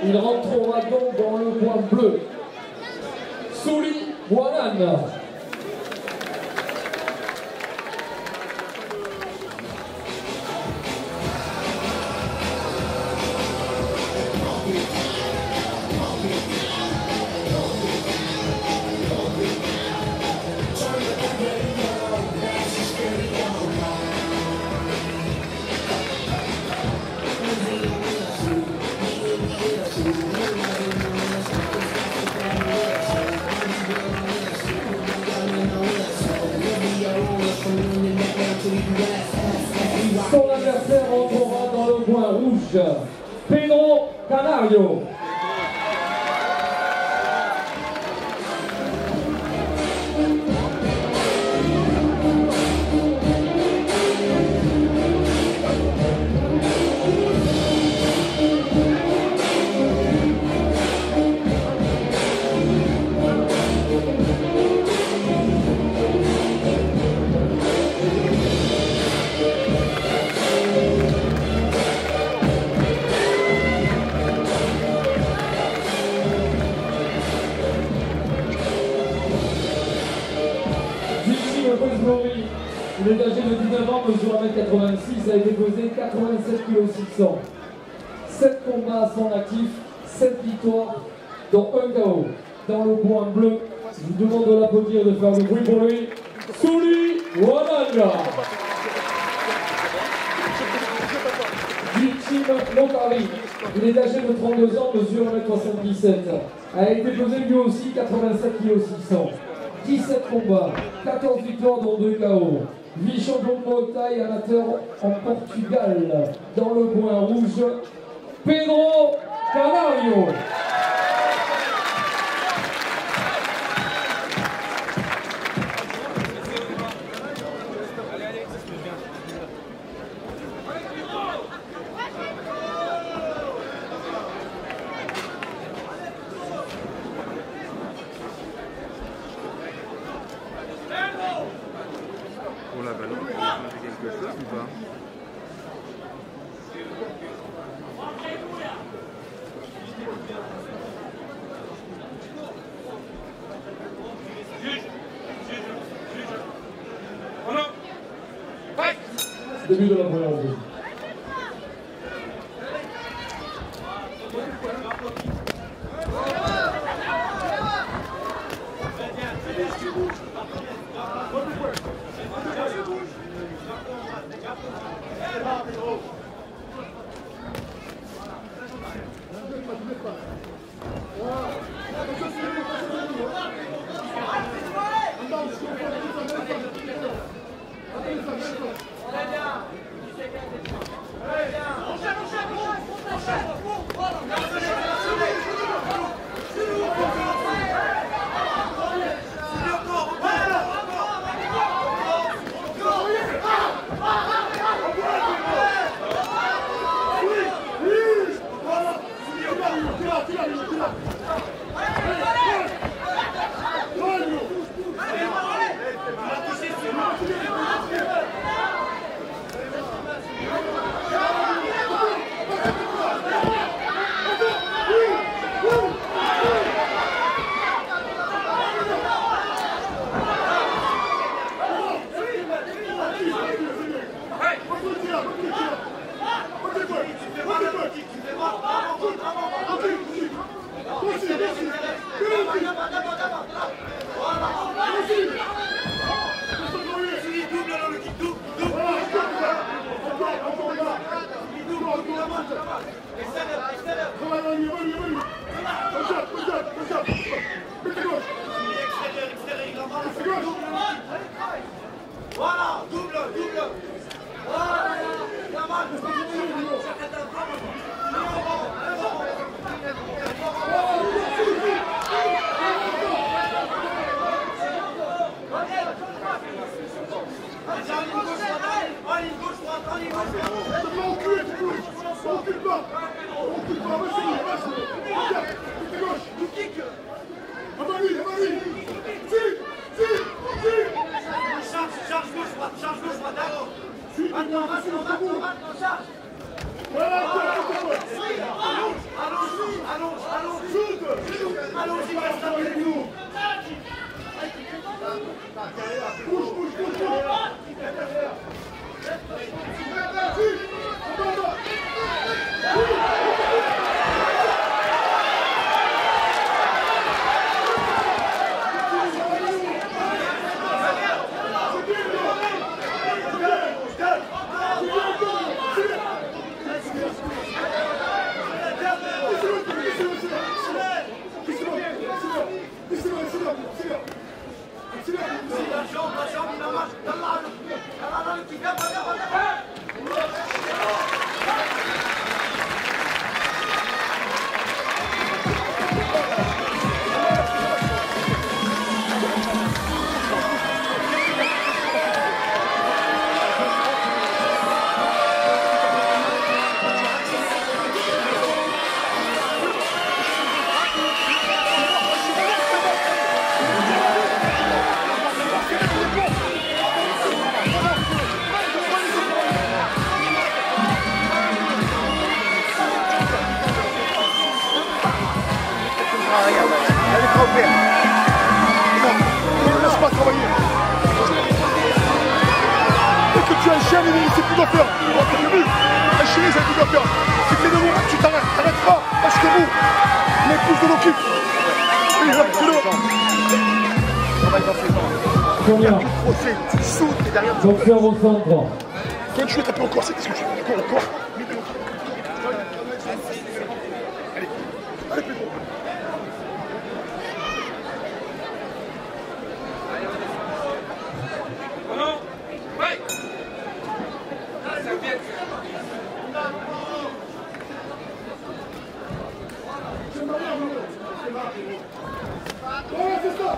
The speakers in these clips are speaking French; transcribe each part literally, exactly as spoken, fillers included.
Il rentrera donc dans le point bleu. Souli Wanan. Son adversaire rentrera dans le point rouge, Pedro Canario. Il est âgé de dix-neuf ans, mesure un mètre quatre-vingt-six, a été pesé quatre-vingt-sept virgule six kilos. sept combats à son actif, sept victoires, dont un K O. Dans le point bleu, je vous demande de l'applaudir et de faire du bruit pour lui. Souli Wanan. Du team Locari. Il est âgé de trente-deux ans, mesure un mètre soixante-dix-sept. A été pesé lui aussi quatre-vingt-sept virgule six kilos. dix-sept combats, quatorze victoires dont deux K O. Vice-champion de Muay Thai amateur en Portugal. Dans le point rouge, Pedro Canario. Pour la balance, vous avez quelque chose ou pas? Début de la première ronde. au père. Non, ne le laisse pas travailler. Dès que tu as un chien, il sait plus quoi faire. Tu as vu? Un chien, il sait plus quoi faire. Si tu es debout, tu t'arrêtes. T'arrêtes pas, parce que vous, mais plus de l'occupe. Oui, là, tu le. Travaille dans ses dents. Combien? Tu sautes et derrière tu. Donc faire au centre. Quand tu veux taper encore, c'est ce que tu fais. Encore, encore. Allez, allez, plus gros. Ouais, c'est ça.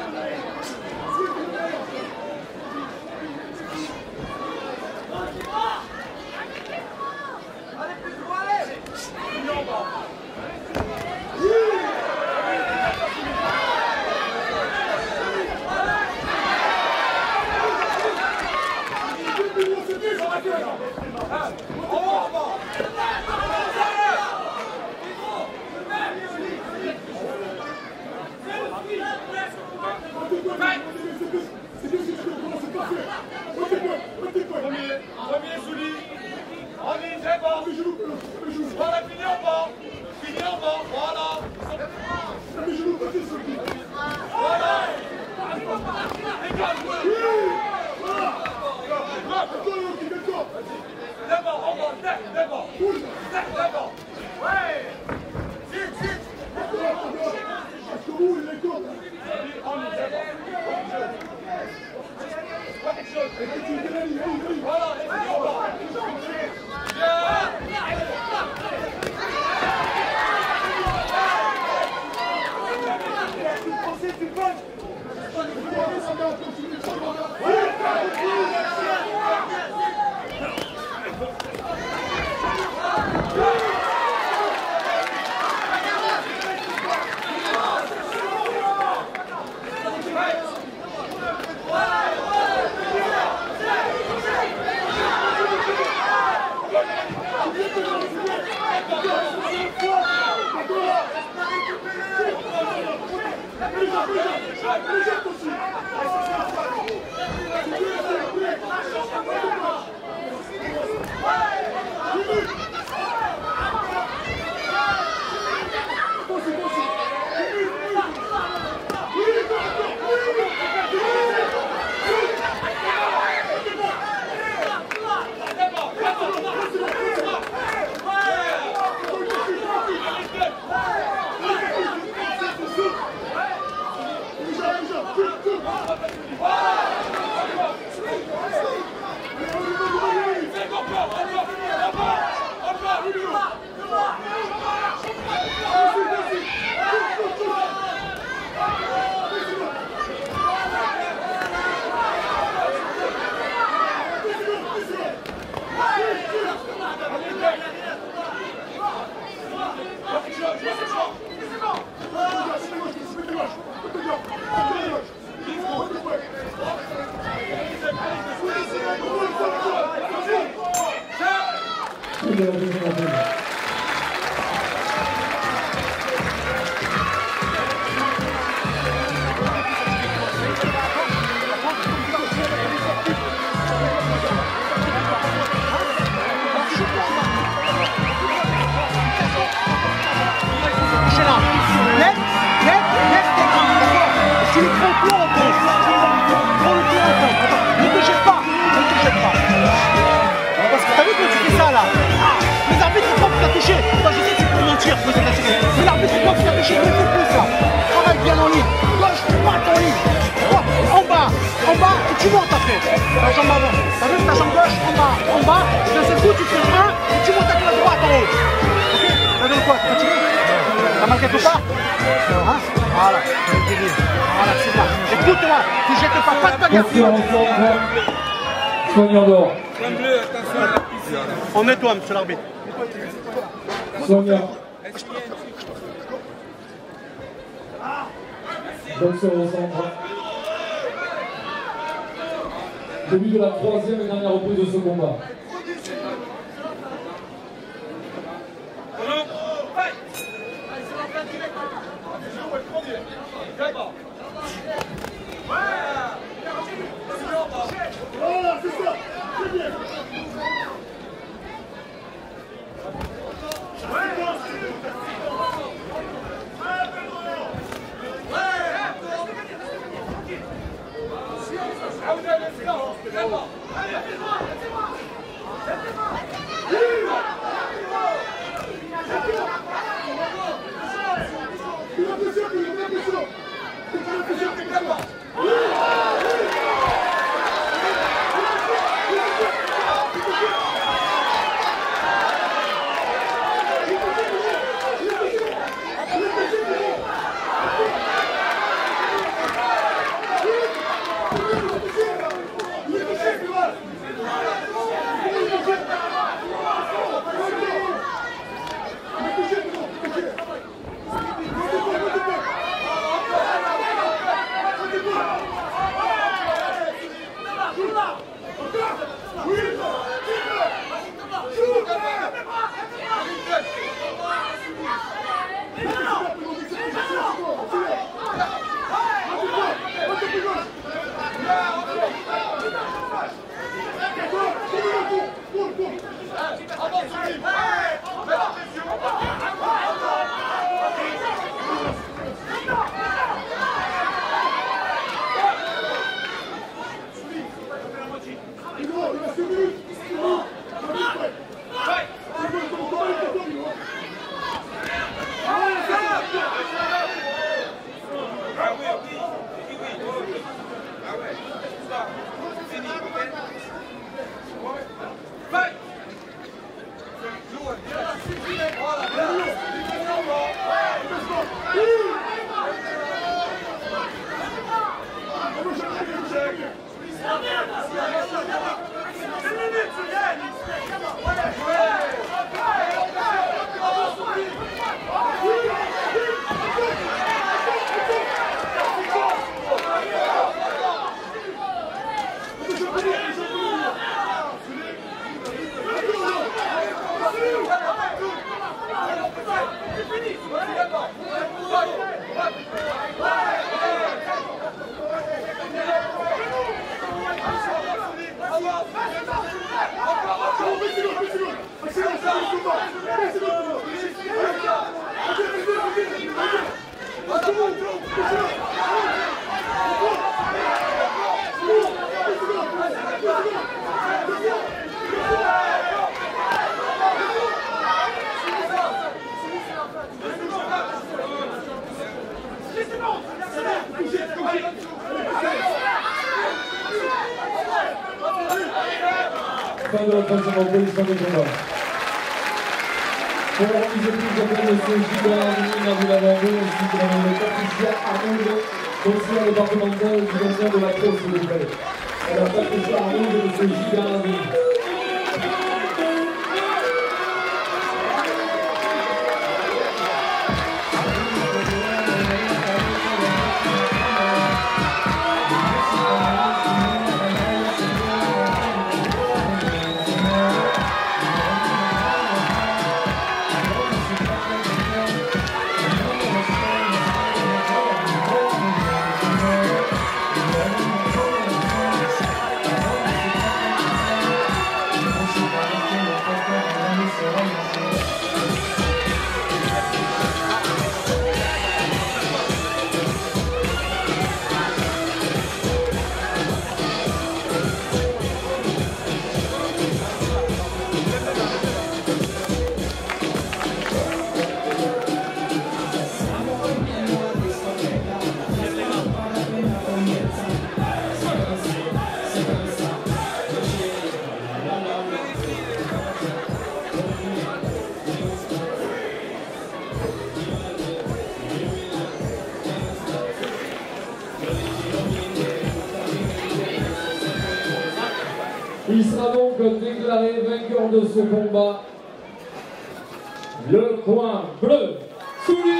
Tu montes après, ta jambe avant. T'as vu ta jambe gauche en bas, en bas, d'un seul coup tu fais un et tu montes avec la droite en haut. Ok? Ça donne quoi? Tu continues? T'as mal quelque part? Hein? Voilà, voilà, c'est ça. Écoute-moi, tu jettes pas, pas de bagarre. Soignant d'or. On nettoie, monsieur l'arbitre. Soignant. Donc sur le centre. Début de la troisième et dernière reprise de ce combat. Voilà, c'est ça. C'est bien. Fin de la troisième reprise, fin de combat. Pour la mise au prix, j'appelle M. Gilbert Avenir, vous l'avez vu, ainsi que Mme Patricia Arnould, conseillère départementale du conseil de la Croix, s'il vous plaît. Alors, Patricia Arnould et M. Gilbert Avenir. Il sera donc déclaré vainqueur de ce combat, le coin bleu. Soulier